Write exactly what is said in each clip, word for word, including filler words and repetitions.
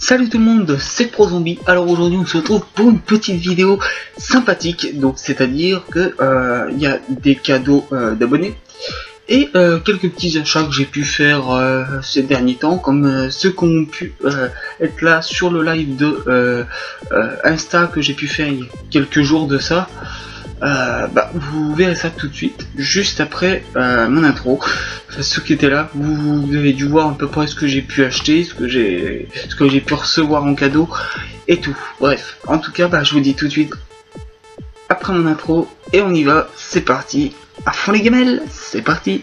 Salut tout le monde, c'est ProZombie. Alors aujourd'hui on se retrouve pour une petite vidéo sympathique. Donc c'est à dire que euh, il y a des cadeaux euh, d'abonnés et euh, quelques petits achats que j'ai pu faire euh, ces derniers temps, comme euh, ceux qui ont pu euh, être là sur le live de euh, euh, Insta que j'ai pu faire il y a quelques jours de ça. Euh, bah, vous verrez ça tout de suite, juste après euh, mon intro. Enfin, ceux qui étaient là, vous, vous avez dû voir à peu près ce que j'ai pu acheter, ce que j'ai ce que j'ai pu recevoir en cadeau et tout. Bref, en tout cas, bah, je vous dis tout de suite après mon intro et on y va. C'est parti, à fond les gamelles, c'est parti.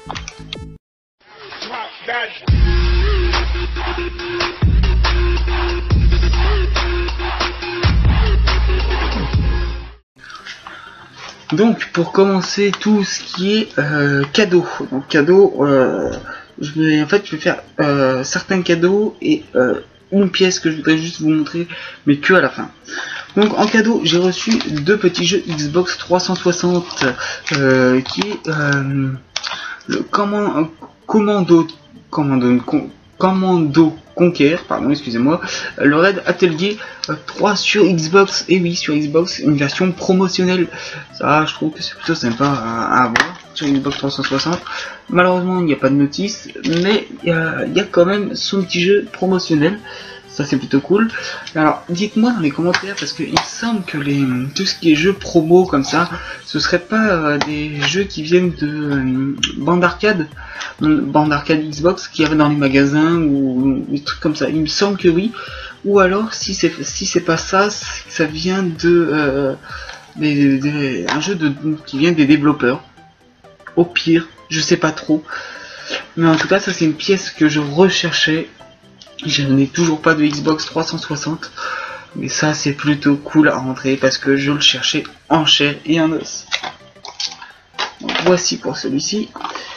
Donc pour commencer tout ce qui est euh, cadeau, donc cadeau, euh, je vais en fait je vais faire euh, certains cadeaux et euh, une pièce que je voudrais juste vous montrer, mais que à la fin. Donc en cadeau j'ai reçu deux petits jeux Xbox trois cent soixante, euh, qui est euh, le command, commando commando commando Conquer, pardon, excusez-moi, le Raid Atelier euh, trois sur Xbox, et oui, sur Xbox, une version promotionnelle. Ça, je trouve que c'est plutôt sympa à, à avoir sur Xbox trois cent soixante. Malheureusement, il n'y a pas de notice, mais il y a, il y a quand même son petit jeu promotionnel. Ça, c'est plutôt cool. Alors, dites-moi dans les commentaires, parce qu'il me semble que les, tout ce qui est jeux promo comme ça, ce serait pas euh, des jeux qui viennent de euh, bande arcade, bande arcade Xbox qui y avait dans les magasins ou des trucs comme ça. Il me semble que oui. Ou alors, si c'est si c'est pas ça, ça vient de euh, des, des, un jeu de, qui vient des développeurs. Au pire, je sais pas trop. Mais en tout cas, ça c'est une pièce que je recherchais. Je n'ai toujours pas de Xbox trois cent soixante, mais ça c'est plutôt cool à rentrer parce que je le cherchais en chair et en os. Donc, voici pour celui-ci.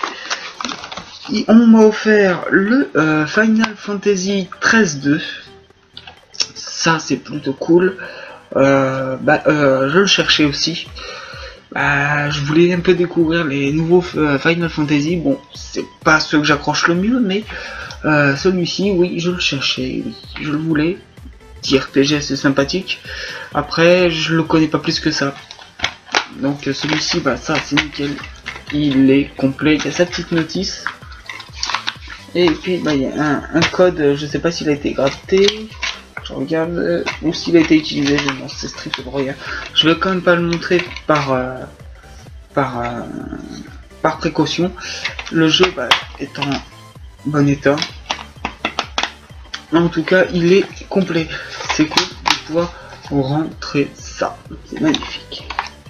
On m'a offert le euh, Final Fantasy treize deux. Ça c'est plutôt cool. Euh, bah, euh, je le cherchais aussi. Bah, je voulais un peu découvrir les nouveaux euh, Final Fantasy. Bon, c'est pas ceux que j'accroche le mieux, mais euh, celui-ci, oui, je le cherchais, oui, je le voulais. Petit R P G assez sympathique. Après, je le connais pas plus que ça. Donc celui-ci, bah ça c'est nickel. Il est complet, il y a sa petite notice. Et puis bah il y a un, un code, je sais pas s'il a été gratté. Je regarde, euh, ou s'il a été utilisé, je non, c'est strict pour rien. Je vais quand même pas le montrer par euh, par euh, par précaution. Le jeu bah, est en bon état. En tout cas, il est complet. C'est cool de pouvoir rentrer ça. C'est magnifique.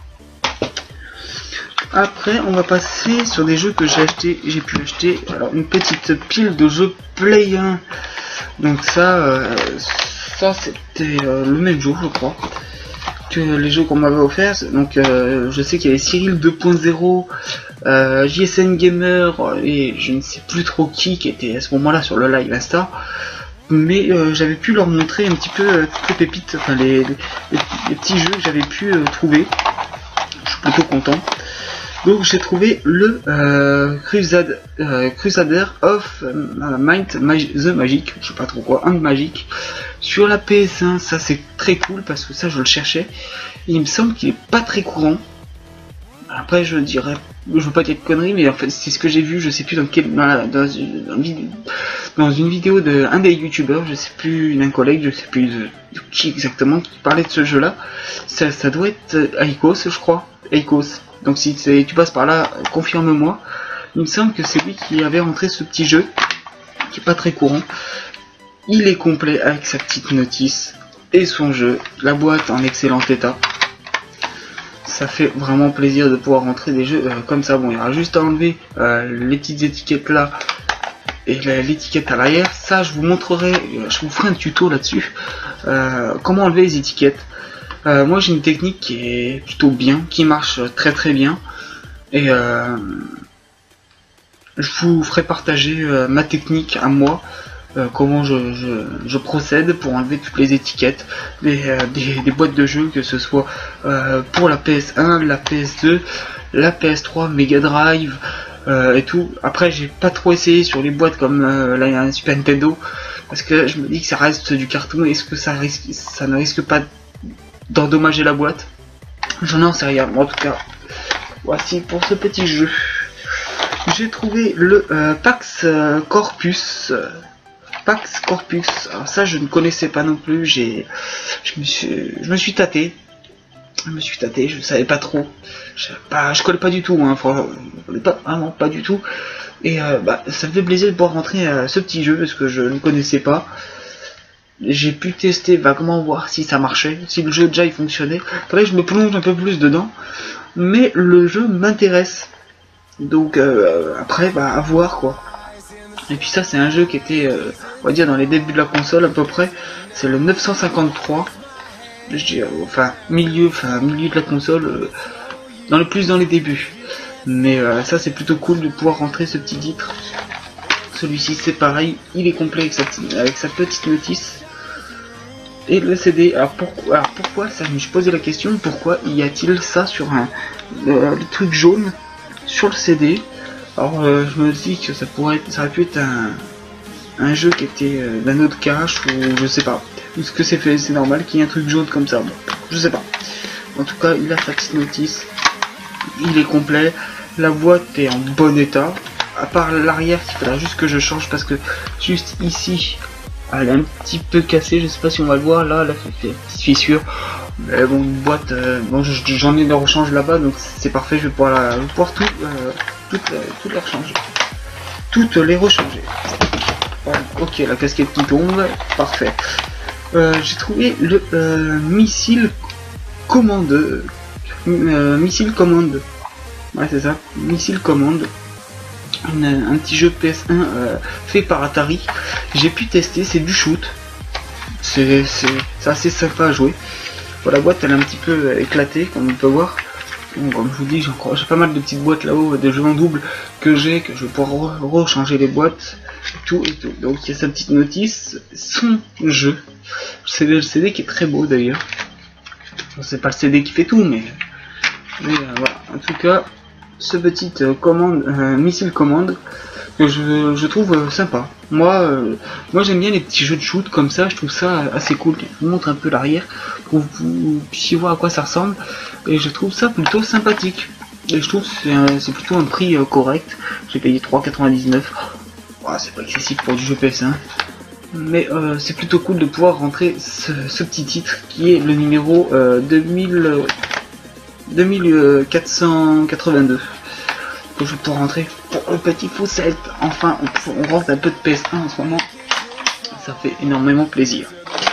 Après, on va passer sur des jeux que j'ai acheté. J'ai pu acheter alors une petite pile de jeux Play un. Donc ça, euh, ça c'était euh, le même jour, je crois, que les jeux qu'on m'avait offert. Donc euh, je sais qu'il y avait Cyril deux point zéro, euh, J S N Gamer et je ne sais plus trop qui qui était à ce moment-là sur le live Insta. Mais euh, j'avais pu leur montrer un petit peu euh, toutes les pépites, enfin les, les, les petits jeux que j'avais pu euh, trouver. Je suis plutôt content. Donc j'ai trouvé le euh, Crusade, euh, Crusader of euh, Might Mag the Magic, je sais pas trop quoi, un Magic, sur la P S un. Ça c'est très cool parce que ça je le cherchais. Et il me semble qu'il est pas très courant. Après je dirais, je veux pas dire de conneries, mais en fait c'est ce que j'ai vu, je sais plus dans quel, dans, dans, une, dans une vidéo de un des youtubeurs, je sais plus, d'un collègue, je sais plus de, de qui exactement, qui parlait de ce jeu là. Ça, ça doit être Aikos, je crois, Aikos. Donc si tu passes par là, confirme-moi. Il me semble que c'est lui qui avait rentré ce petit jeu, qui est pas très courant. Il est complet avec sa petite notice et son jeu, la boîte en excellent état. Ça fait vraiment plaisir de pouvoir rentrer des jeux euh, comme ça. Bon, il y aura juste à enlever euh, les petites étiquettes là et l'étiquette à l'arrière. Ça, je vous montrerai, je vous ferai un tuto là-dessus. Euh, comment enlever les étiquettes. Euh, moi j'ai une technique qui est plutôt bien, qui marche très très bien, et euh, je vous ferai partager euh, ma technique à moi, euh, comment je, je, je procède pour enlever toutes les étiquettes des, euh, des, des boîtes de jeux, que ce soit euh, pour la P S un, la P S deux, la P S trois, Mega Drive euh, et tout. Après j'ai pas trop essayé sur les boîtes comme euh, la Super Nintendo, parce que je me dis que ça reste du carton, est-ce que ça risque, ça ne risque pas d'endommager la boîte? Je n'en sais rien, mais en tout cas, voici pour ce petit jeu. J'ai trouvé le euh, Pax euh, Corpus. Pax Corpus. Alors ça, je ne connaissais pas non plus. J'ai, je me suis, je me suis tâté. Je me suis tâté. Je ne savais pas trop. Je, pas, je connais pas du tout. Hein, franchement, je connais pas vraiment pas du tout. Et euh, bah, ça me fait plaisir de pouvoir rentrer à ce petit jeu parce que je ne connaissais pas. J'ai pu tester vaguement voir si ça marchait, si le jeu déjà il fonctionnait. Faudrait que je me plonge un peu plus dedans. Mais le jeu m'intéresse. Donc euh, après bah à voir quoi. Et puis ça c'est un jeu qui était euh, on va dire dans les débuts de la console à peu près. C'est le neuf cent cinquante-trois. Je dis euh, enfin milieu, enfin milieu de la console, euh, dans le plus dans les débuts. Mais euh, ça c'est plutôt cool de pouvoir rentrer ce petit titre. Celui-ci c'est pareil, il est complet avec sa, avec sa petite notice. Et le C D, alors pourquoi, alors pourquoi ça, je me suis posé la question, pourquoi y a-t-il ça sur un euh, le truc jaune sur le C D? Alors euh, je me dis que ça pourrait être, ça aurait pu être un, un jeu qui était euh, d'un autre cache ou je sais pas. Est-ce que c'est fait, c'est normal qu'il y ait un truc jaune comme ça? Bon, je sais pas. En tout cas, il a sa petite notice, il est complet, la boîte est en bon état. À part l'arrière, il faudra juste que je change parce que juste ici, elle est un petit peu cassée. Je sais pas si on va le voir là, là, ça fait une petite fissure. Mais bon, une boîte, euh, bon, j'en ai de rechange là-bas, donc c'est parfait. Je vais pouvoir, la, je vais pouvoir tout, euh, toutes, euh, toutes les rechanger, toutes les rechanger. Voilà. Ok, la casquette qui tombe, parfait. Euh, J'ai trouvé le euh, missile commande, euh, missile commande. Ouais, c'est ça, missile commande. Un, un petit jeu P S un euh, fait par Atari. J'ai pu tester, c'est du shoot. C'est assez sympa à jouer. Bon, la boîte elle est un petit peu éclatée comme on peut voir. Bon, comme je vous dis, j'ai pas mal de petites boîtes là-haut, de jeux en double que j'ai, que je vais pouvoir rechanger les boîtes, et tout et tout. Donc il y a sa petite notice, son jeu. C'est le C D qui est très beau d'ailleurs. C'est pas le C D qui fait tout, mais, mais euh, voilà. En tout cas, ce petit euh, commande, euh, missile commande que je, je trouve euh, sympa. Moi, euh, moi j'aime bien les petits jeux de shoot comme ça, je trouve ça assez cool. Je vous montre un peu l'arrière pour que vous puissiez voir à quoi ça ressemble. Et je trouve ça plutôt sympathique. Et je trouve que c'est plutôt un prix euh, correct. J'ai payé trois quatre-vingt-dix-neuf. Oh, c'est pas excessif pour du jeu P S un. Mais euh, c'est plutôt cool de pouvoir rentrer ce, ce petit titre qui est le numéro euh, deux mille, deux mille quatre cent quatre-vingt-deux. Que je peux rentrer pour le petit Fawcett. Enfin, on, on rentre un peu de P S un en ce moment. Ça fait énormément plaisir.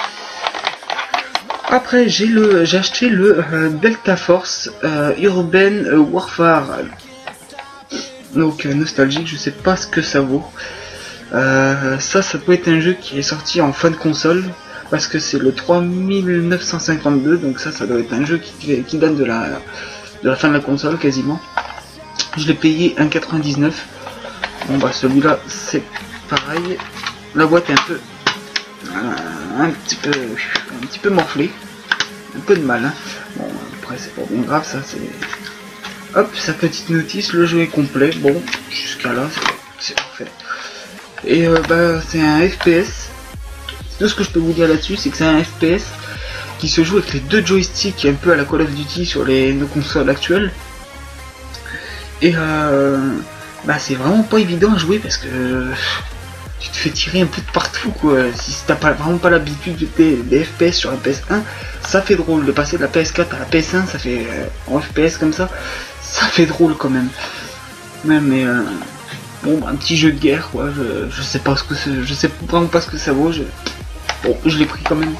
Après, j'ai le, j'ai acheté le euh, Delta Force euh, Urban Warfare. Donc euh, nostalgique, je sais pas ce que ça vaut. Euh, ça, ça peut être un jeu qui est sorti en fin de console parce que c'est le trois mille neuf cent cinquante-deux. Donc ça, ça doit être un jeu qui, qui date de la, de la fin de la console quasiment. Je l'ai payé un quatre-vingt-dix-neuf. Bon bah celui-là c'est pareil. La boîte est un peu euh, un petit peu un petit peu morflée. Un peu de mal hein. Bon après c'est pas bien grave ça, c'est hop sa petite notice, le jeu est complet. Bon jusqu'à là c'est parfait. Et euh, bah c'est un F P S. Tout ce que je peux vous dire là-dessus c'est que c'est un F P S qui se joue avec les deux joysticks un peu à la Call of Duty sur les nos consoles actuelles. Et euh, bah c'est vraiment pas évident à jouer parce que euh, tu te fais tirer un peu de partout quoi. Si t'as pas vraiment pas l'habitude des, des F P S sur la P S un, ça fait drôle de passer de la P S quatre à la P S un, ça fait euh, en F P S comme ça, ça fait drôle quand même. Même mais euh, bon bah, un petit jeu de guerre quoi. Je, je sais pas ce que c'est, je sais vraiment pas ce que ça vaut. Je, bon je l'ai pris quand même.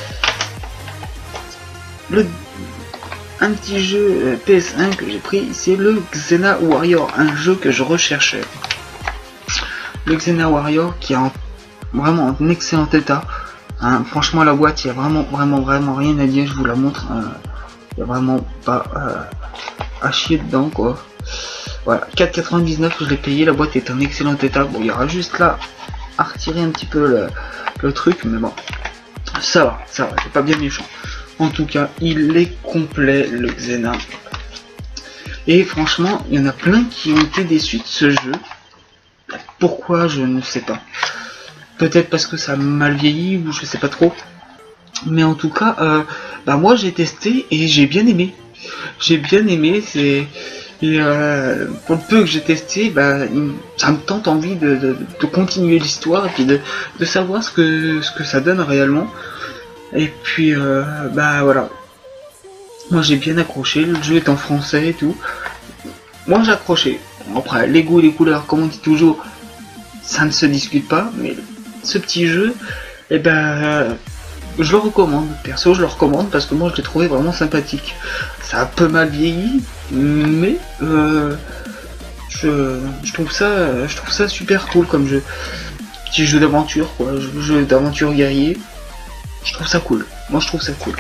Le Un petit jeu P S un que j'ai pris, c'est le Xena Warrior, un jeu que je recherchais. Le Xena Warrior qui est en, vraiment en excellent état. Hein, franchement la boîte, il y a vraiment vraiment vraiment rien à dire, je vous la montre. Il euh, n'y a vraiment pas euh, à chier dedans quoi. Voilà, quatre quatre-vingt-dix-neuf je l'ai payé, la boîte est en excellent état. Bon, il y aura juste là à retirer un petit peu le, le truc, mais bon, ça va, ça va, c'est pas bien méchant. En tout cas, il est complet le Xena. Et franchement, il y en a plein qui ont été déçus de ce jeu. Pourquoi, je ne sais pas. peut-être parce que ça a mal vieilli ou je sais pas trop. Mais en tout cas, euh, bah moi j'ai testé et j'ai bien aimé. J'ai bien aimé, c'est... Et euh, pour le peu que j'ai testé, bah, ça me tente envie de, de, de continuer l'histoire et puis de, de savoir ce que, ce que ça donne réellement. Et puis, euh, bah voilà. Moi j'ai bien accroché, le jeu est en français et tout. Moi j'ai accroché. Après, les goûts et les couleurs, comme on dit toujours, ça ne se discute pas. Mais ce petit jeu, et eh ben, euh, je le recommande. Perso, je le recommande parce que moi je l'ai trouvé vraiment sympathique. Ça a un peu mal vieilli, mais euh, je, je trouve ça, je trouve ça super cool comme jeu. Petit jeu d'aventure, quoi, jeu d'aventure guerrier. Je trouve ça cool. Moi je trouve ça cool.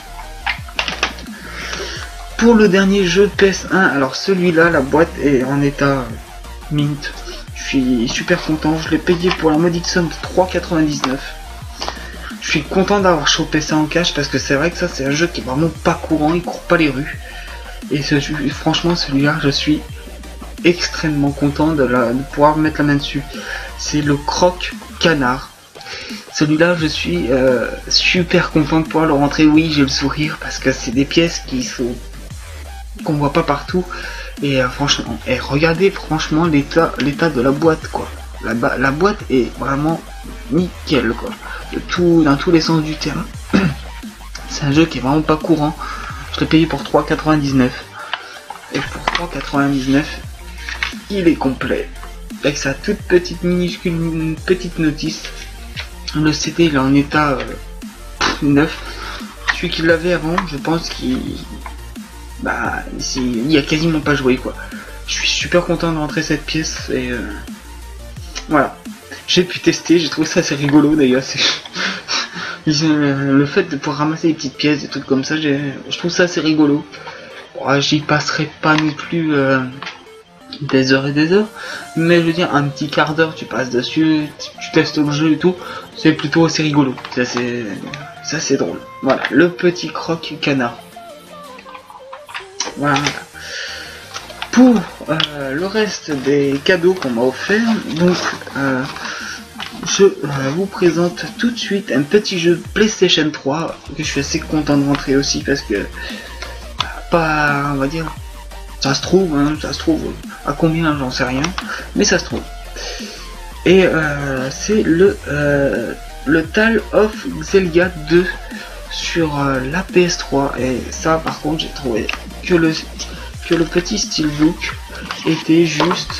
Pour le dernier jeu P S un, alors celui-là, la boîte est en état mint. Je suis super content. Je l'ai payé pour la modique somme de trois quatre-vingt-dix-neuf. Je suis content d'avoir chopé ça en cash parce que c'est vrai que ça c'est un jeu qui est vraiment pas courant, il court pas les rues. Et ce, franchement celui-là je suis extrêmement content de, la, de pouvoir mettre la main dessus. C'est le Croc Canard. Celui-là je suis euh, super content de pouvoir le rentrer. Oui, j'ai le sourire parce que c'est des pièces qui sont qu'on voit pas partout. Et euh, franchement, et regardez franchement l'état l'état de la boîte quoi. La, la boîte est vraiment nickel quoi. De tout, dans tous les sens du terme. C'est un jeu qui est vraiment pas courant. Je l'ai payé pour trois quatre-vingt-dix-neuf. Et pour trois quatre-vingt-dix-neuf, il est complet. Avec sa toute petite minuscule petite notice. Le C D il est en état euh, neuf. Celui qui l'avait avant, je pense qu'il bah il y a quasiment pas joué quoi. Je suis super content de rentrer cette pièce et euh, voilà. J'ai pu tester, j'ai trouvé ça assez rigolo d'ailleurs. Le fait de pouvoir ramasser des petites pièces, des trucs comme ça, je trouve ça assez rigolo. Bon, j'y passerai pas non plus euh, des heures et des heures, mais je veux dire, un petit quart d'heure, tu passes dessus, tu, tu testes le jeu et tout, c'est plutôt assez rigolo. Ça c'est, ça c'est drôle. Voilà, le petit Croc Canard. Voilà. Pour euh, le reste des cadeaux qu'on m'a offert, donc euh, je euh, vous présente tout de suite un petit jeu PlayStation trois que je suis assez content de rentrer aussi parce que pas, on va dire, ça se trouve, hein, ça se trouve à combien j'en sais rien, mais ça se trouve. Et euh, c'est le euh, le Tale of Xillia deux sur euh, la P S trois et ça par contre j'ai trouvé que le que le petit steelbook était juste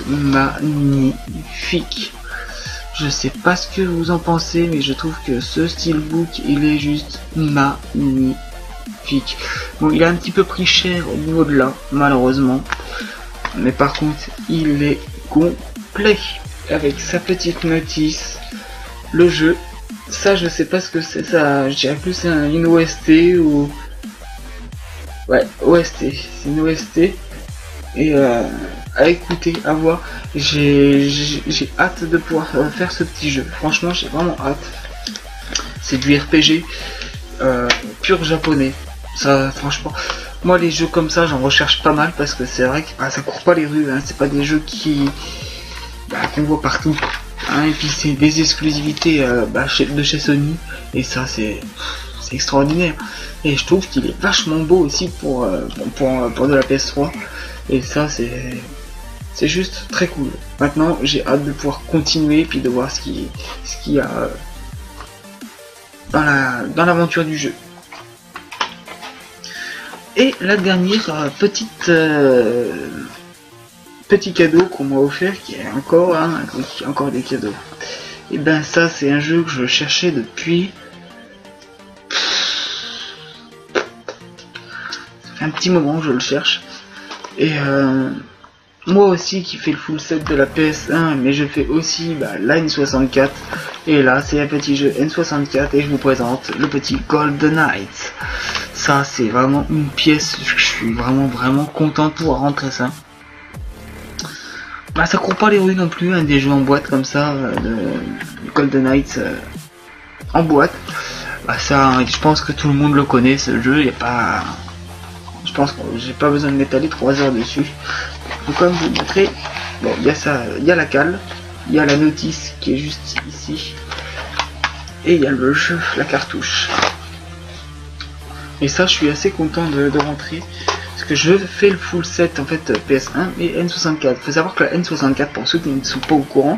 magnifique. Je sais pas ce que vous en pensez, mais je trouve que ce steelbook il est juste magnifique. Bon, il a un petit peu pris cher au niveau de là, malheureusement, mais par contre il est complet avec sa petite notice, le jeu. Ça je sais pas ce que c'est, ça je dirais plus un, une O S T ou ouais, O S T, c'est une O S T et euh, à écouter, à voir. J'ai j'ai hâte de pouvoir euh, faire ce petit jeu. Franchement, j'ai vraiment hâte. C'est du R P G euh, pur japonais. Ça, franchement, moi les jeux comme ça, j'en recherche pas mal parce que c'est vrai que bah, ça court pas les rues. Hein, c'est pas des jeux qui bah, qu'on voit partout. Hein, et puis c'est des exclusivités euh, bah, chez, de chez Sony et ça c'est c'est extraordinaire. Et je trouve qu'il est vachement beau aussi pour, euh, pour, pour de la P S trois. Et ça c'est c'est juste très cool. Maintenant j'ai hâte de pouvoir continuer et puis de voir ce qui ce qu'il y a euh, dans la dans l'aventure du jeu. Et la dernière euh, petite euh, petit cadeau qu'on m'a offert qui est encore hein, encore des cadeaux. Et ben ça c'est un jeu que je cherchais depuis un petit moment que je le cherche. Et euh, moi aussi qui fais le full set de la P S un, mais je fais aussi bah, la N soixante-quatre. Et là c'est un petit jeu N soixante-quatre et je vous présente le petit Golden Knights. Ça c'est vraiment une pièce, je suis vraiment vraiment content de pouvoir rentrer ça. Bah ça court pas les rues non plus, hein, des jeux en boîte comme ça, euh, de Golden Knights euh, en boîte. Bah ça, je pense que tout le monde le connaît ce jeu, il y a pas... Je pense que j'ai pas besoin de m'étaler trois heures dessus. Donc comme vous montrez, bon il y a ça, il y a la cale, il y a la notice qui est juste ici. et il y a le jeu, la cartouche. Et ça, je suis assez content de, de rentrer. Parce que je fais le full set en fait P S un et N soixante-quatre. Il faut savoir que la N soixante-quatre, pour ceux qui ne sont pas au courant,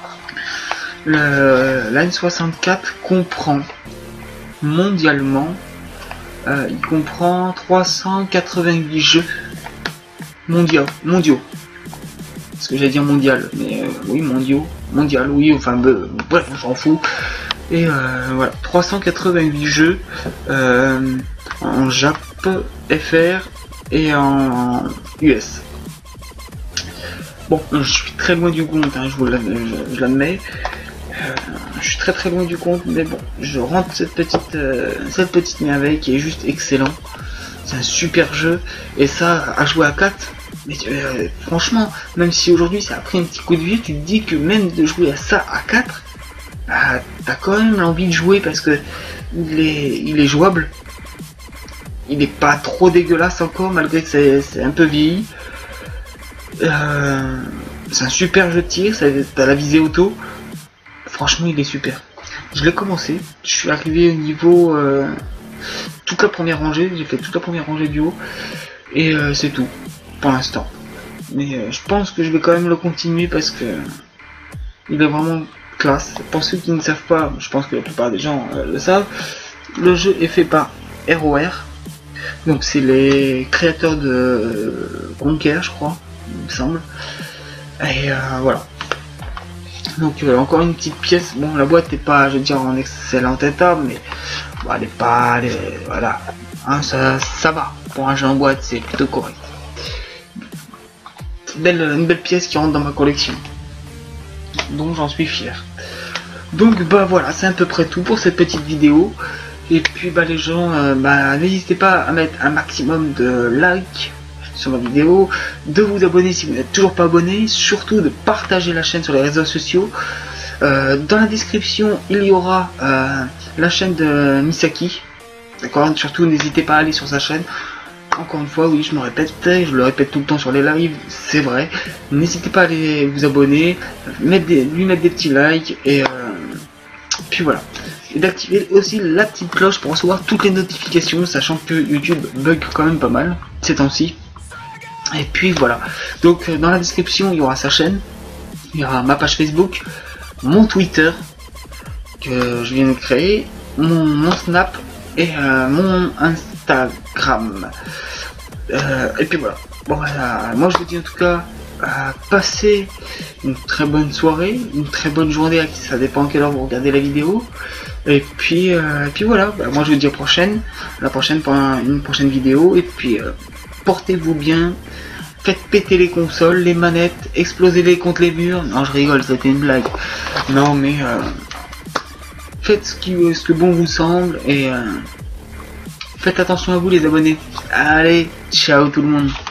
le, la N soixante-quatre comprend mondialement, euh, il comprend trois cent quatre-vingt-huit jeux mondiaux. mondiaux. Parce que j'allais dire mondial, mais euh, oui, mondiaux, mondial, oui, enfin, bref, bah, on s'en fout. Et euh, voilà, trois cent quatre-vingt-huit jeux euh, en Jap, F R et en U S. Bon, je suis très loin du compte, hein, je vous l'admets. Euh, je suis très très loin du compte, mais bon, je rentre cette petite, euh, cette petite merveille qui est juste excellent. C'est un super jeu, et ça, à jouer à quatre, mais euh, franchement, même si aujourd'hui ça a pris un petit coup de vieux, tu te dis que même de jouer à ça à quatre, bah, t'as quand même l'envie de jouer parce que il est, il est jouable. Il n'est pas trop dégueulasse encore, malgré que c'est un peu vieilli. Euh, c'est un super jeu de tir, t'as la visée auto. Franchement, il est super. Je l'ai commencé, je suis arrivé au niveau... Euh, toute la première rangée, j'ai fait toute la première rangée du haut. Et euh, c'est tout, pour l'instant. Mais euh, je pense que je vais quand même le continuer parce que... il est vraiment classe. Pour ceux qui ne savent pas, je pense que la plupart des gens euh, le savent. Le jeu est fait par R O R. Donc c'est les créateurs de euh, Conquer, je crois, il me semble. Et euh, voilà. Donc euh, encore une petite pièce. Bon, la boîte n'est pas, je veux dire, en excellent état, mais bon, elle n'est pas, elle est, voilà, hein, ça, ça va. Pour un jeu en boîte, c'est plutôt correct. Belle, une belle pièce qui rentre dans ma collection. Donc j'en suis fier. Donc bah voilà, c'est à peu près tout pour cette petite vidéo. Et puis bah les gens, euh, bah n'hésitez pas à mettre un maximum de likes sur ma vidéo, de vous abonner si vous n'êtes toujours pas abonné, surtout de partager la chaîne sur les réseaux sociaux. Euh, dans la description il y aura euh, la chaîne de Misaki, d'accord. Surtout n'hésitez pas à aller sur sa chaîne. Encore une fois, oui, je me répète, je le répète tout le temps sur les lives, c'est vrai. N'hésitez pas à aller vous abonner, mettre des, lui mettre des petits likes et euh, puis voilà. Et d'activer aussi la petite cloche pour recevoir toutes les notifications, sachant que YouTube bug quand même pas mal ces temps-ci. Et puis voilà. Donc dans la description il y aura sa chaîne, il y aura ma page Facebook, mon Twitter que je viens de créer, mon, mon Snap et euh, mon Instagram. Euh, et puis voilà. Bon voilà. Moi je vous dis en tout cas, euh, passez une très bonne soirée, une très bonne journée, ça dépend à quelle heure vous regardez la vidéo. Et puis, euh, et puis voilà, bah, moi je vous dis à la prochaine, la prochaine pour un, une prochaine vidéo. Et puis euh, portez-vous bien, faites péter les consoles, les manettes, explosez-les contre les murs. Non, je rigole, c'était une blague. Non mais euh, faites ce, qui, ce que bon vous semble et euh, faites attention à vous les abonnés. Allez, ciao tout le monde.